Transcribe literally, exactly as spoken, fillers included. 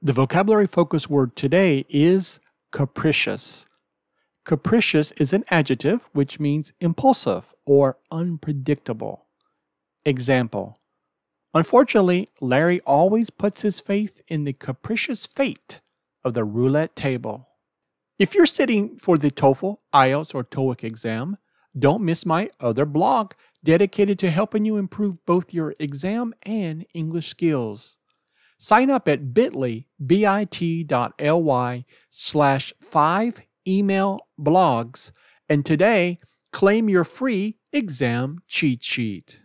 The vocabulary focus word today is capricious. Capricious is an adjective which means impulsive or unpredictable. Example: unfortunately, Larry always puts his faith in the capricious fate of the roulette table. If you're sitting for the TOEFL, I E L T S, or TOEIC exam, don't miss my other blog dedicated to helping you improve both your exam and English skills. Sign up at bit.ly, bit.ly slash five email blogs, and today claim your free exam cheat sheet.